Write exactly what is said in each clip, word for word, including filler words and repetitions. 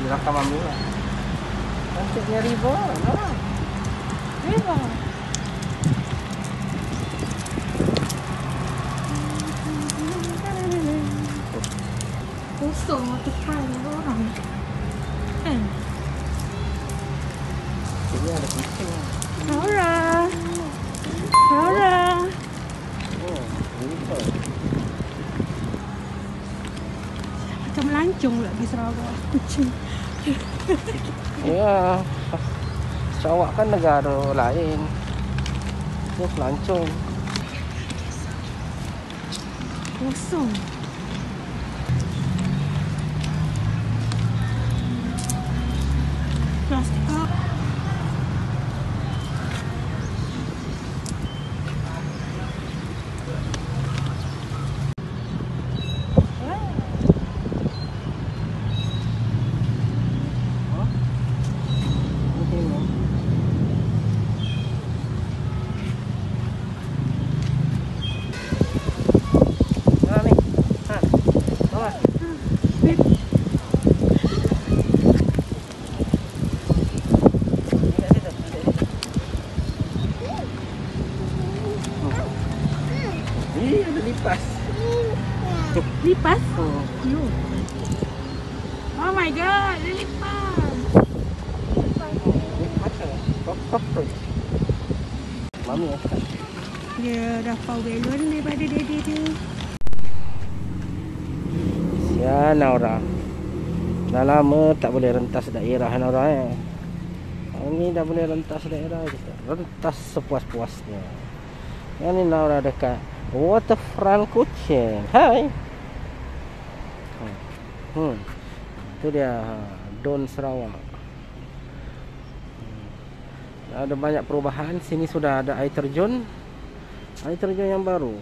Direkam mami lah. Cantiknya riba. Nah. Riba. Kosong waterfront orang. Kan? Sini ada kucing. Naura. Naura. Oh, riba. Macam melancong pula di Sarawak. Kucing. Ya. Sarawak kan negara lain. Ini pelancong. Kosong. Plastik. Ih, ada lipas. Lipas? Oh. Yo. Oh my god, dia lipas. Lipas ke? Pop-pop. Mami ya. Dia dah pau belon daripada daddy dia. Ya, Naura. Dah lama tak boleh rentas daerah, Naura eh. Ini dah boleh rentas daerah kita. Rentas sepuas-puasnya. Yang ni Naura dekat Waterfront Kuching. Hai. Hmm. Itu dia Don Sarawak. Hmm. Ada banyak perubahan. Sini sudah ada air terjun. Air terjun yang baru.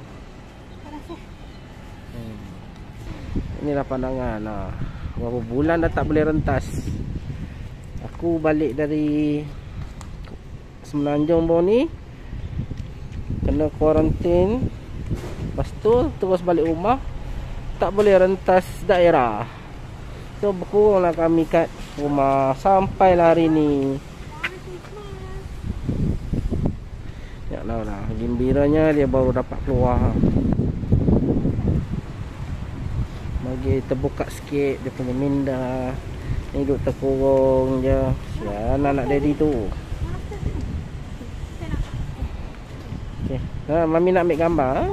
Hmm. Inilah pandangan. Nah, berapa bulan dah tak boleh rentas. Aku balik dari Semenanjung baru ni, kena kuarantin. Lepas tu terus balik rumah, tak boleh rentas daerah. So berkuranglah kami kat rumah sampailah hari ni. Ya lah, gembiranya dia baru dapat keluar. Bagi terbuka sikit dia punya minda. Ni duduk terkurung je. Ya, anak daddy tu. Okay. Ha, mami nak ambil gambar. Ha.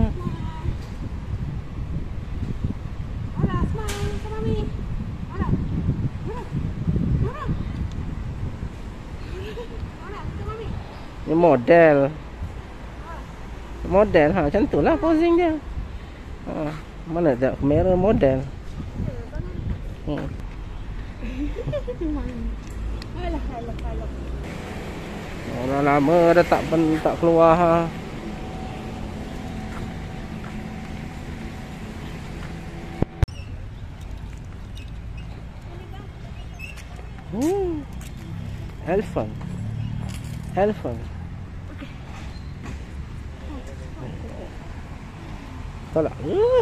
Ni model. Model ha, macam tu lah posing dia. Ha, mana tak kamera model. Hmm. Alah, alah, alah. Orang lama dah tak tak keluar ha. Hmm. Elephant. Elephant. Okey. Tolak.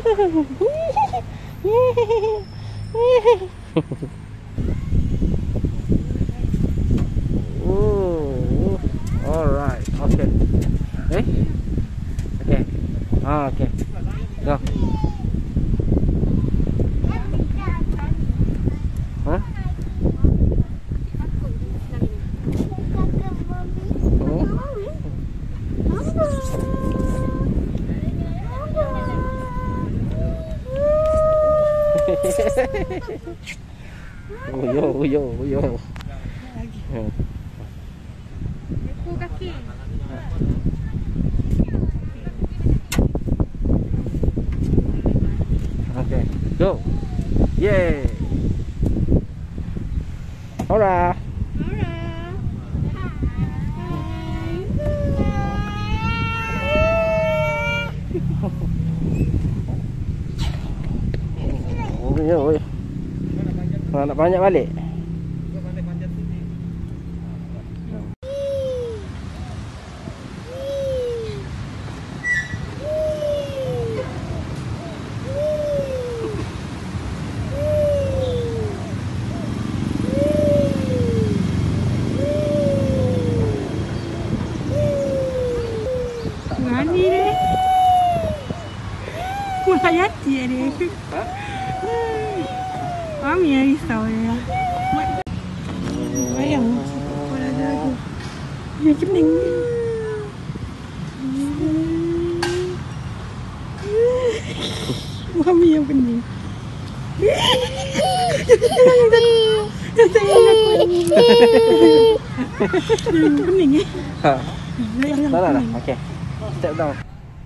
Oh, alright, okay. Eh, okay. Ah, okay. Go. Huh? Oh, yo, yo, yo. Lagi. Ekor kaki. Okay, go. Yay. Naura. Naura. Oh, yo, yo. Nak banyak balik. Pening eh. Ha. Dah dah dah. Okey. Step down.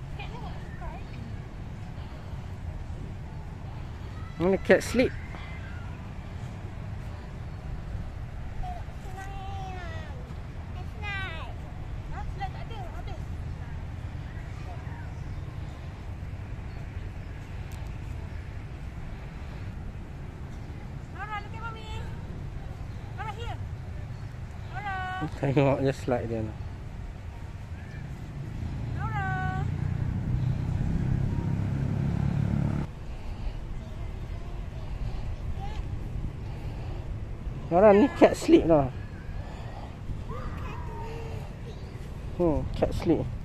Mana cat sleep? Tengok je slide dia ni. Naura. Naura ni cat sleep lah. Hmm, cat sleep.